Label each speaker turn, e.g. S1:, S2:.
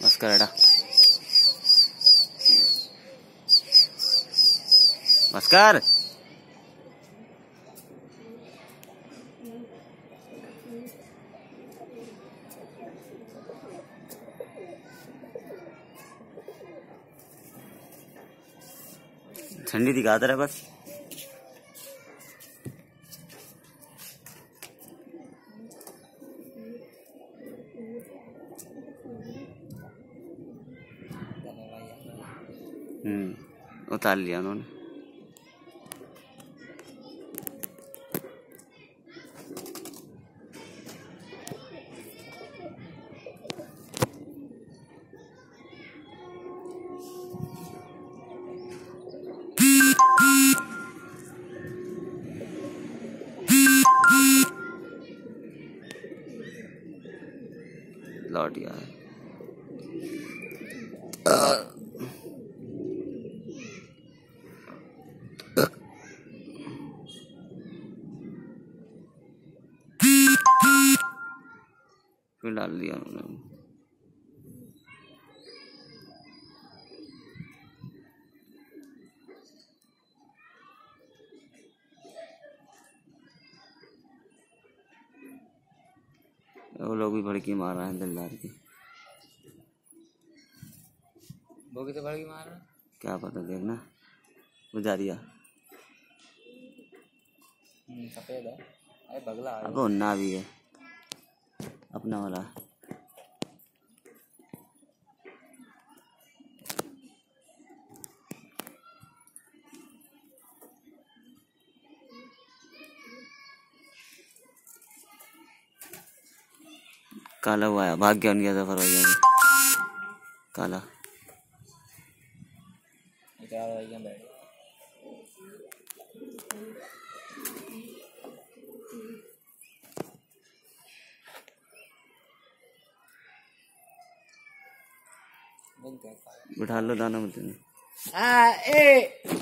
S1: बस कर एडा बस कर। ठंडी दिखाता रहा बस। उतार लिया उन्होंने। लौट गया है। फिर डाल दिया उन्होंने। वो लोग भी भड़की मार रहे हैं दिलदार की।
S2: वो भी तो भड़की मार रहा है।
S1: क्या पता, देखना वो जा रिया।
S2: सफेद है। अरे बगला है।
S1: अब उन्ना भी है अपना वाला। काला हुआ है, भाग गया उनके सफर भैया काला। बिठा लो दाना मत।